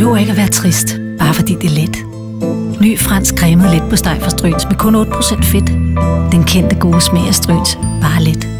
behøver ikke at være trist, bare fordi det er let. Ny fransk cremet letpostej fra Stryhns med kun 8% fedt. Den kendte gode smag af Stryhns, bare let.